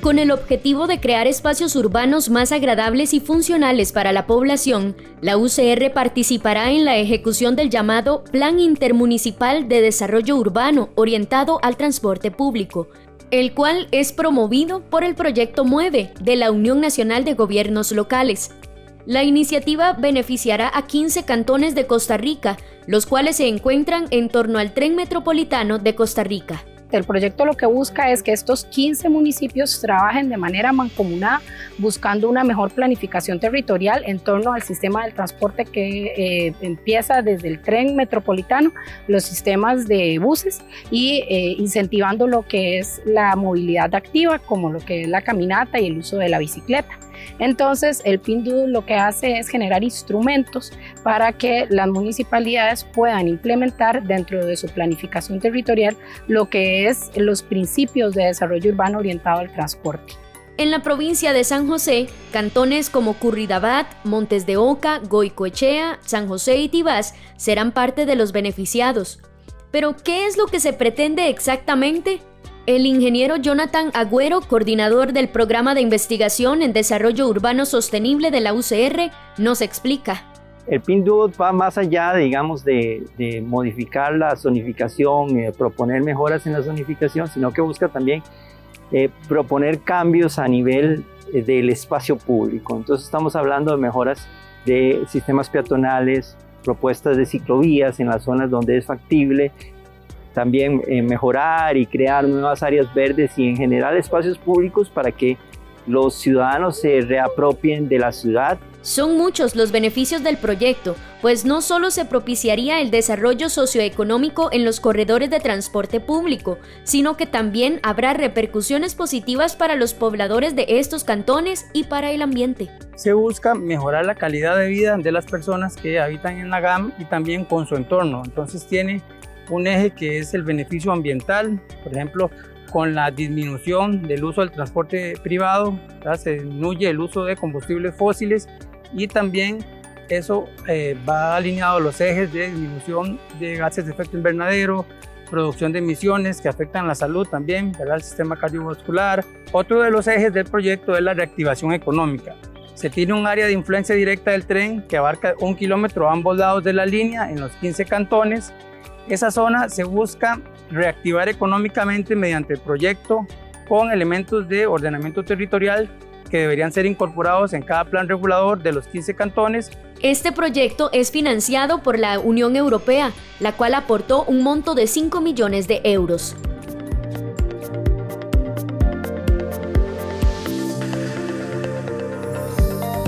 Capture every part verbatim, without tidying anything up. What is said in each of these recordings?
Con el objetivo de crear espacios urbanos más agradables y funcionales para la población, la U C R participará en la ejecución del llamado Plan Intermunicipal de Desarrollo Urbano orientado al transporte público, el cual es promovido por el Proyecto Mueve de la Unión Nacional de Gobiernos Locales. La iniciativa beneficiará a quince cantones de Costa Rica, los cuales se encuentran en torno al Tren Metropolitano de Costa Rica. El proyecto lo que busca es que estos quince municipios trabajen de manera mancomunada buscando una mejor planificación territorial en torno al sistema del transporte que eh, empieza desde el tren metropolitano, los sistemas de buses y eh, incentivando lo que es la movilidad activa como lo que es la caminata y el uso de la bicicleta. Entonces el P I N D U lo que hace es generar instrumentos para que las municipalidades puedan implementar dentro de su planificación territorial lo que es los principios de desarrollo urbano orientado al transporte. En la provincia de San José, cantones como Curridabat, Montes de Oca, Goicoechea, San José y Tibás serán parte de los beneficiados. ¿Pero qué es lo que se pretende exactamente? El ingeniero Jonathan Agüero, coordinador del Programa de Investigación en Desarrollo Urbano Sostenible de la U C R, nos explica. El P I N D U va más allá, digamos, de, de modificar la zonificación, eh, proponer mejoras en la zonificación, sino que busca también eh, proponer cambios a nivel eh, del espacio público. Entonces estamos hablando de mejoras de sistemas peatonales, propuestas de ciclovías en las zonas donde es factible, también eh, mejorar y crear nuevas áreas verdes y en general espacios públicos para que los ciudadanos se reapropien de la ciudad. Son muchos los beneficios del proyecto, pues no solo se propiciaría el desarrollo socioeconómico en los corredores de transporte público, sino que también habrá repercusiones positivas para los pobladores de estos cantones y para el ambiente. Se busca mejorar la calidad de vida de las personas que habitan en la G A M y también con su entorno. Entonces tiene un eje que es el beneficio ambiental, por ejemplo, con la disminución del uso del transporte privado, ¿verdad? Se disminuye el uso de combustibles fósiles y también eso eh, va alineado a los ejes de disminución de gases de efecto invernadero, producción de emisiones que afectan la salud también, ¿verdad? El sistema cardiovascular. Otro de los ejes del proyecto es la reactivación económica. Se tiene un área de influencia directa del tren que abarca un kilómetro a ambos lados de la línea en los quince cantones. Esa zona se busca reactivar económicamente mediante el proyecto con elementos de ordenamiento territorial que deberían ser incorporados en cada plan regulador de los quince cantones. Este proyecto es financiado por la Unión Europea, la cual aportó un monto de cinco millones de euros.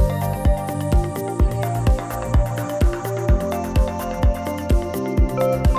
Thank you.